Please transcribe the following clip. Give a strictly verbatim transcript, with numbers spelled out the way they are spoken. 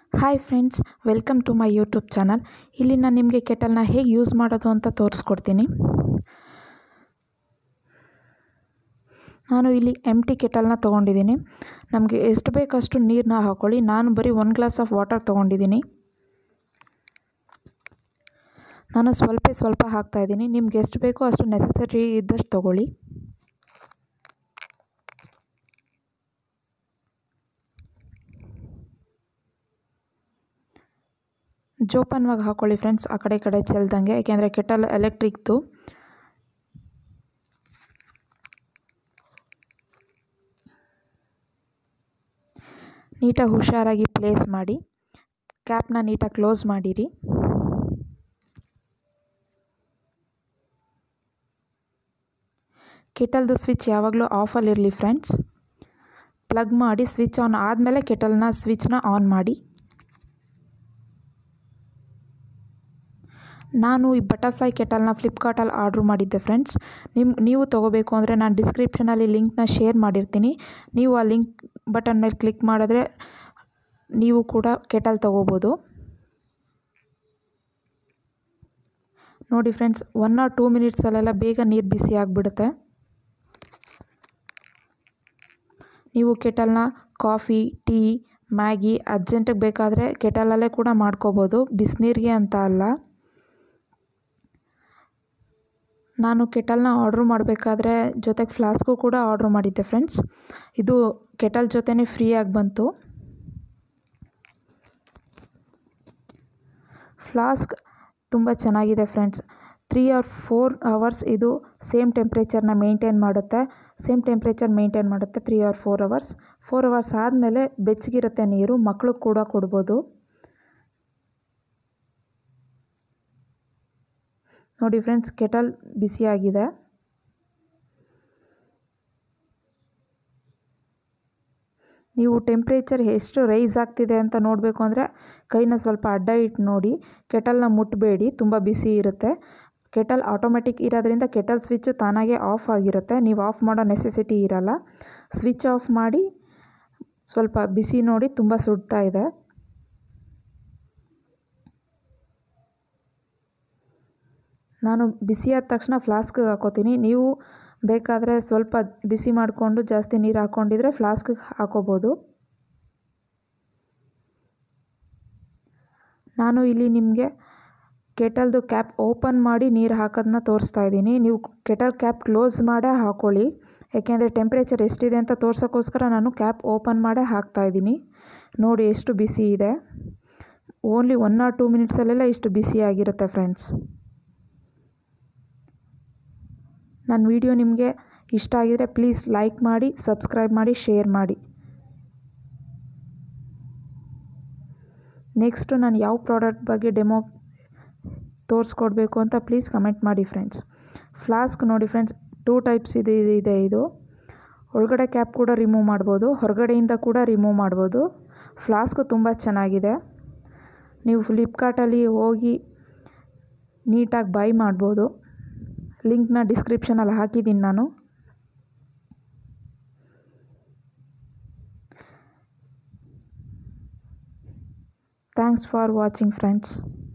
Hi friends, welcome to my YouTube channel. ಇಲ್ಲಿ ನಾನು ನಿಮಗೆ ಕೆಟಲ್ನ ಹೇಗೆ ಯೂಸ್ ಮಾಡೋದು ಅಂತ ತೋರಿಸ್ಕೊಡ್ತೀನಿ. ನಾನು ಇಲ್ಲಿ ಎಂಟಿ ಕೆಟಲ್ನ ತೊಗೊಂಡಿದ್ದೀನಿ. ನಮಗೆ ಎಷ್ಟು ಬೇಕಷ್ಟು ನೀರನ್ನ ಹಾಕ್ಕೊಳ್ಳಿ. ನಾನು ಬರೀ ಒನ್ ಗ್ಲಾಸ್ ಆಫ್ ವಾಟರ್ ತೊಗೊಂಡಿದ್ದೀನಿ. ನಾನು ಸ್ವಲ್ಪ ಸ್ವಲ್ಪ ಹಾಕ್ತಾಯಿದ್ದೀನಿ. ನಿಮ್ಗೆ ಎಷ್ಟು ಬೇಕೋ ಅಷ್ಟು ನೆಸೆಸರಿ ಇದ್ದಷ್ಟು ತೊಗೊಳ್ಳಿ. ಜೋಪಾನವಾಗಿ ಹಾಕ್ಕೊಳ್ಳಿ ಫ್ರೆಂಡ್ಸ್, ಆ ಕಡೆ ಈ ಕಡೆ ಚೆಲ್ದಂಗೆ, ಯಾಕೆಂದರೆ ಕೆಟಲ್ ಎಲೆಕ್ಟ್ರಿಕ್ದು. ನೀಟಾಗಿ ಹುಷಾರಾಗಿ ಪ್ಲೇಸ್ ಮಾಡಿ, ಕ್ಯಾಪ್ನ ನೀಟಾಗಿ ಕ್ಲೋಸ್ ಮಾಡಿರಿ. ಕೆಟಲ್ದು ಸ್ವಿಚ್ ಯಾವಾಗಲೂ ಆಫಲ್ಲಿರಲಿ ಫ್ರೆಂಡ್ಸ್. ಪ್ಲಗ್ ಮಾಡಿ ಸ್ವಿಚ್ ಆನ್ ಆದಮೇಲೆ ಕೆಟಲ್ನ ಸ್ವಿಚ್ನ ಆನ್ ಮಾಡಿ. ನಾನು ಈ ಬಟರ್ಫ್ಲೈ ಕೆಟಲ್ನ ಫ್ಲಿಪ್ಕಾರ್ಟಲ್ಲಿ ಆರ್ಡ್ರ್ ಮಾಡಿದ್ದೆ ಫ್ರೆಂಡ್ಸ್. ನಿಮ್ಮ ನೀವು ತೊಗೋಬೇಕು ಅಂದರೆ ನಾನು ಡಿಸ್ಕ್ರಿಪ್ಷನಲ್ಲಿ ಲಿಂಕ್ನ ಶೇರ್ ಮಾಡಿರ್ತೀನಿ. ನೀವು ಆ ಲಿಂಕ್ ಬಟನ್ ಮೇಲೆ ಕ್ಲಿಕ್ ಮಾಡಿದ್ರೆ ನೀವು ಕೂಡ ಕೆಟಲ್ ತೊಗೋಬೋದು. ನೋಡಿ ಫ್ರೆಂಡ್ಸ್, ಒನ್ ಆರ್ ಟೂ ಮಿನಿಟ್ಸಲ್ಲೆಲ್ಲ ಬೇಗ ನೀರು ಬಿಸಿ ಆಗಿಬಿಡುತ್ತೆ. ನೀವು ಕೆಟಲ್ನ ಕಾಫಿ, ಟೀ, ಮ್ಯಾಗಿ ಅರ್ಜೆಂಟಿಗೆ ಬೇಕಾದರೆ ಕೆಟಲಲ್ಲೇ ಕೂಡ ಮಾಡ್ಕೋಬೋದು, ಬಿಸಿನೀರಿಗೆ ಅಂತ ಅಲ್ಲ. ನಾನು ಕೆಟಲ್ನ ಆರ್ಡ್ರ್ ಮಾಡಬೇಕಾದ್ರೆ ಜೊತೆಗೆ ಫ್ಲಾಸ್ಕು ಕೂಡ ಆರ್ಡ್ರ್ ಮಾಡಿದ್ದೆ ಫ್ರೆಂಡ್ಸ್. ಇದು ಕೆಟಲ್ ಜೊತೆನೇ ಫ್ರೀಯಾಗಿ ಬಂತು. ಫ್ಲಾಸ್ಕ್ ತುಂಬ ಚೆನ್ನಾಗಿದೆ friends. Three or four hours ಇದು ಸೇಮ್ ಟೆಂಪ್ರೇಚರ್ನ ಮೇಂಟೈನ್ ಮಾಡುತ್ತೆ. ಸೇಮ್ ಟೆಂಪ್ರೇಚರ್ ಮೇಂಟೈನ್ ಮಾಡುತ್ತೆ three or four hours. Four hours ಆದಮೇಲೆ ಬೆಚ್ಚಗಿರುತ್ತೆ ನೀರು, ಮಕ್ಕಳು ಕೂಡ ಕೊಡ್ಬೋದು. ನೋಡಿ ಫ್ರೆಂಡ್ಸ್, ಕೆಟಲ್ ಬಿಸಿಯಾಗಿದೆ. ನೀವು ಟೆಂಪ್ರೇಚರ್ ಎಷ್ಟು ರೈಸ್ ಆಗ್ತಿದೆ ಅಂತ ನೋಡಬೇಕು ಅಂದರೆ ಕೈನ ಸ್ವಲ್ಪ ಅಡ್ಡ ಇಟ್ಟು ನೋಡಿ. ಕೆಟಲ್ನ ಮುಟ್ಟಬೇಡಿ, ತುಂಬ ಬಿಸಿ ಇರುತ್ತೆ. ಕೆಟಲ್ ಆಟೋಮೆಟಿಕ್ ಇರೋದ್ರಿಂದ ಕೆಟಲ್ ಸ್ವಿಚ್ಚು ತಾನಾಗೆ ಆಫ್ ಆಗಿರುತ್ತೆ. ನೀವು ಆಫ್ ಮಾಡೋ ನೆಸೆಸಿಟಿ ಇರಲ್ಲ. ಸ್ವಿಚ್ ಆಫ್ ಮಾಡಿ ಸ್ವಲ್ಪ ಬಿಸಿ ನೋಡಿ, ತುಂಬ ಸುಡ್ತಾ ಇದೆ. ನಾನು ಬಿಸಿಯಾದ ತಕ್ಷಣ ಫ್ಲಾಸ್ಕಿಗೆ ಹಾಕೋತೀನಿ. ನೀವು ಬೇಕಾದರೆ ಸ್ವಲ್ಪ ಬಿಸಿ ಮಾಡಿಕೊಂಡು ಜಾಸ್ತಿ ನೀರು ಹಾಕ್ಕೊಂಡಿದ್ರೆ ಫ್ಲಾಸ್ಕಿಗೆ ಹಾಕೋಬೋದು. ನಾನು ಇಲ್ಲಿ ನಿಮಗೆ ಕೆಟಲ್ದು ಕ್ಯಾಪ್ ಓಪನ್ ಮಾಡಿ ನೀರು ಹಾಕೋದನ್ನ ತೋರಿಸ್ತಾ ಇದ್ದೀನಿ. ನೀವು ಕೆಟಲ್ ಕ್ಯಾಪ್ ಕ್ಲೋಸ್ ಮಾಡೇ ಹಾಕ್ಕೊಳ್ಳಿ, ಯಾಕೆಂದರೆ ಟೆಂಪ್ರೇಚರ್ ಎಷ್ಟಿದೆ ಅಂತ ತೋರ್ಸೋಕ್ಕೋಸ್ಕರ ನಾನು ಕ್ಯಾಪ್ ಓಪನ್ ಮಾಡೇ ಹಾಕ್ತಾಯಿದ್ದೀನಿ. ನೋಡಿ ಎಷ್ಟು ಬಿಸಿ ಇದೆ. ಓನ್ಲಿ ಒನ್ ಆರ್ ಟೂ ಮಿನಿಟ್ಸಲ್ಲೆಲ್ಲ ಇಷ್ಟು ಬಿಸಿಯಾಗಿರುತ್ತೆ ಫ್ರೆಂಡ್ಸ್. ನನ್ನ ವಿಡಿಯೋ ನಿಮಗೆ ಇಷ್ಟ ಆಗಿದರೆ ಪ್ಲೀಸ್ ಲೈಕ್ ಮಾಡಿ, ಸಬ್ಸ್ಕ್ರೈಬ್ ಮಾಡಿ, ಶೇರ್ ಮಾಡಿ. ನೆಕ್ಸ್ಟು ನಾನು ಯಾವ ಪ್ರಾಡಕ್ಟ್ ಬಗ್ಗೆ ಡೆಮೋ ತೋರಿಸ್ಕೊಡ್ಬೇಕು ಅಂತ ಪ್ಲೀಸ್ ಕಮೆಂಟ್ ಮಾಡಿ ಫ್ರೆಂಡ್ಸ್. ಫ್ಲಾಸ್ಕ್ ನೋಡಿ ಫ್ರೆಂಡ್ಸ್, ಟೂ ಟೈಪ್ಸ್ ಇದೆ ಇದೆ ಇದು. ಒಳಗಡೆ ಕ್ಯಾಪ್ ಕೂಡ ರಿಮೂವ್ ಮಾಡ್ಬೋದು, ಹೊರಗಡೆಯಿಂದ ಕೂಡ ರಿಮೂವ್ ಮಾಡ್ಬೋದು. ಫ್ಲಾಸ್ಕು ತುಂಬ ಚೆನ್ನಾಗಿದೆ. ನೀವು ಫ್ಲಿಪ್ಕಾರ್ಟಲ್ಲಿ ಹೋಗಿ ನೀಟಾಗಿ ಬೈ ಮಾಡ್ಬೋದು. ಲಿಂಕ್ನ ಡಿಸ್ಕ್ರಿಪ್ಷನಲ್ಲಿ ಹಾಕಿದ್ದೀನಿ ನಾನು. Thanks for watching friends.